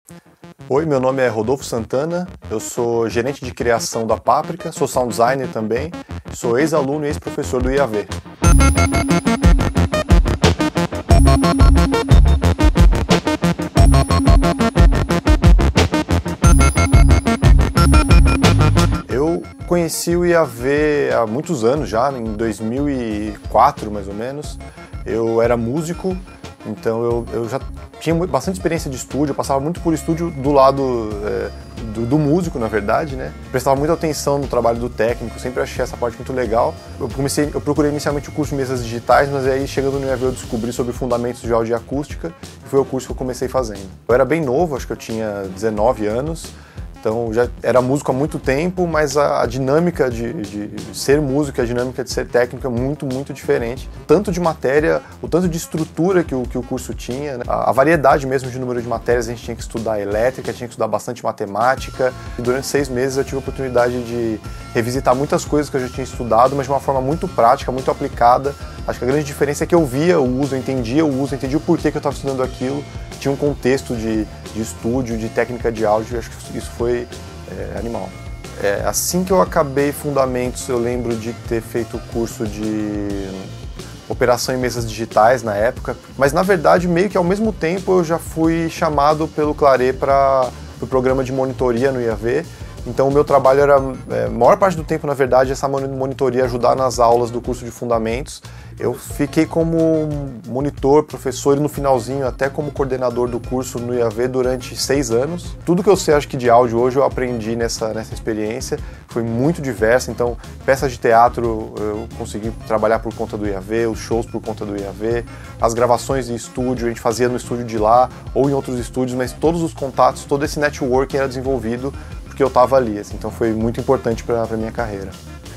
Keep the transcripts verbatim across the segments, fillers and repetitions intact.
Oi, meu nome é Rodolfo Santana, eu sou gerente de criação da Páprica, sou sound designer também, sou ex-aluno e ex-professor do I A V. Eu conheci o I A V há muitos anos já, em dois mil e quatro mais ou menos. Eu era músico, então eu, eu já tinha bastante experiência de estúdio, eu passava muito por estúdio do lado é, do, do músico, na verdade, né? Prestava muita atenção no trabalho do técnico, sempre achei essa parte muito legal. Eu, comecei, eu procurei inicialmente o curso de mesas digitais, mas aí chegando no I A V eu descobri sobre fundamentos de áudio e acústica, e foi o curso que eu comecei fazendo. Eu era bem novo, acho que eu tinha dezenove anos, então já era músico há muito tempo, mas a, a dinâmica de, de, de ser músico, a dinâmica de ser técnico é muito, muito diferente. Tanto de matéria, o tanto de estrutura que o, que o curso tinha, né? a, a variedade mesmo de número de matérias, a gente tinha que estudar elétrica, tinha que estudar bastante matemática. E durante seis meses eu tive a oportunidade de revisitar muitas coisas que eu já tinha estudado, mas de uma forma muito prática, muito aplicada. Acho que a grande diferença é que eu via o uso, eu entendia o uso, eu entendia o porquê que eu estava estudando aquilo, tinha um contexto de, de estúdio, de técnica de áudio, e acho que isso foi é, animal. É, assim que eu acabei Fundamentos, eu lembro de ter feito o curso de operação em mesas digitais na época, mas na verdade, meio que ao mesmo tempo, eu já fui chamado pelo Claret para o pro programa de monitoria no I A V. Então o meu trabalho era, é, a maior parte do tempo, na verdade, essa monitoria, ajudar nas aulas do curso de Fundamentos. Eu fiquei como monitor, professor e no finalzinho até como coordenador do curso no I A V durante seis anos. Tudo que eu sei, acho que de áudio hoje, eu aprendi nessa, nessa experiência. Foi muito diversa, então peças de teatro eu consegui trabalhar por conta do I A V, os shows por conta do I A V, as gravações em estúdio, a gente fazia no estúdio de lá ou em outros estúdios, mas todos os contatos, todo esse networking era desenvolvido porque eu estava ali, assim, então foi muito importante para a minha carreira.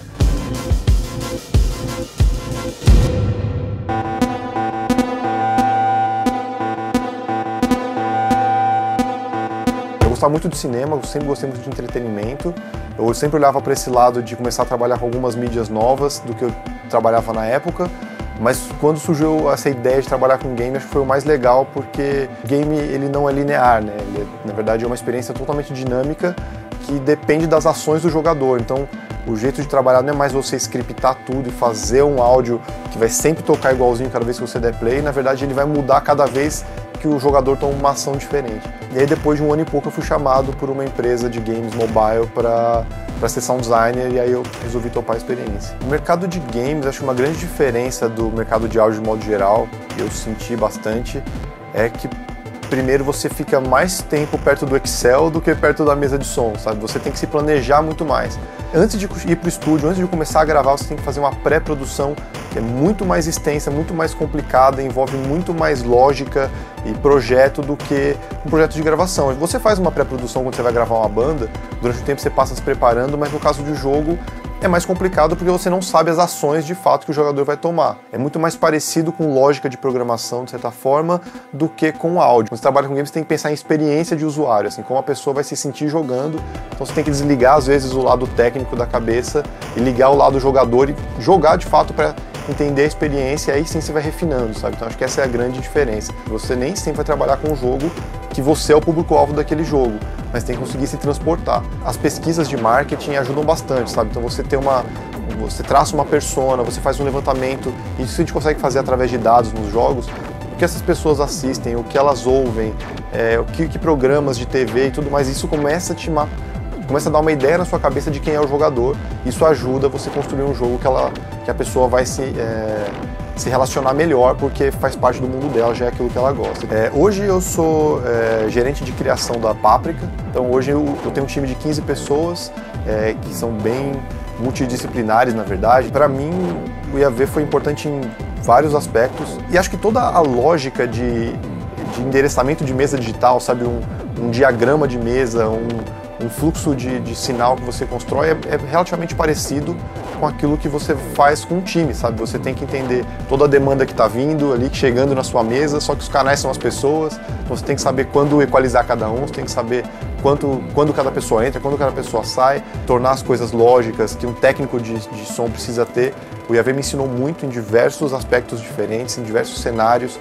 Eu gostava muito de cinema, eu sempre gostei muito de entretenimento, eu sempre olhava para esse lado de começar a trabalhar com algumas mídias novas do que eu trabalhava na época, mas quando surgiu essa ideia de trabalhar com game, acho que foi o mais legal, porque game ele não é linear, né? Ele, na verdade, é uma experiência totalmente dinâmica, que depende das ações do jogador. Então, o jeito de trabalhar não é mais você scriptar tudo e fazer um áudio que vai sempre tocar igualzinho cada vez que você der play. Na verdade, ele vai mudar cada vez que o jogador toma uma ação diferente. E aí, depois de um ano e pouco, eu fui chamado por uma empresa de games mobile para para ser sound designer, e aí eu resolvi topar a experiência. O mercado de games, acho que uma grande diferença do mercado de áudio de modo geral, que eu senti bastante, é que primeiro você fica mais tempo perto do Excel do que perto da mesa de som, sabe? Você tem que se planejar muito mais. Antes de ir para o estúdio, antes de começar a gravar, você tem que fazer uma pré-produção que é muito mais extensa, muito mais complicada, envolve muito mais lógica e projeto do que um projeto de gravação. Você faz uma pré-produção quando você vai gravar uma banda, durante o tempo você passa se preparando, mas no caso de jogo é mais complicado porque você não sabe as ações de fato que o jogador vai tomar. É muito mais parecido com lógica de programação, de certa forma, do que com áudio. Quando você trabalha com games, você tem que pensar em experiência de usuário, assim, como a pessoa vai se sentir jogando. Então você tem que desligar, às vezes, o lado técnico da cabeça e ligar o lado jogador e jogar, de fato, para entender a experiência, e aí sim você vai refinando, sabe? Então acho que essa é a grande diferença. Você nem sempre vai trabalhar com um jogo que você é o público-alvo daquele jogo, mas tem que conseguir se transportar. As pesquisas de marketing ajudam bastante, sabe? Então você tem uma, você traça uma persona, você faz um levantamento, e isso a gente consegue fazer através de dados nos jogos, o que essas pessoas assistem, o que elas ouvem, é, o que, que programas de T V e tudo mais, isso começa a te ma- começa a dar uma ideia na sua cabeça de quem é o jogador. Isso ajuda você a construir um jogo que, ela, que a pessoa vai se, é, se relacionar melhor, porque faz parte do mundo dela, já é aquilo que ela gosta. É, hoje eu sou é, gerente de criação da Páprica, então hoje eu, eu tenho um time de quinze pessoas, é, que são bem multidisciplinares, na verdade. Para mim, o I A V foi importante em vários aspectos, e acho que toda a lógica de, de endereçamento de mesa digital, sabe, um, um diagrama de mesa, um um fluxo de, de sinal que você constrói é, é relativamente parecido com aquilo que você faz com um time, sabe? Você tem que entender toda a demanda que está vindo ali, chegando na sua mesa, só que os canais são as pessoas, então você tem que saber quando equalizar cada um, você tem que saber quanto, quando cada pessoa entra, quando cada pessoa sai, tornar as coisas lógicas que um técnico de, de som precisa ter. O I A V me ensinou muito em diversos aspectos diferentes, em diversos cenários diferentes.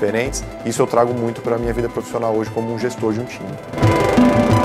diferentes. Isso eu trago muito para a minha vida profissional hoje como um gestor de um time.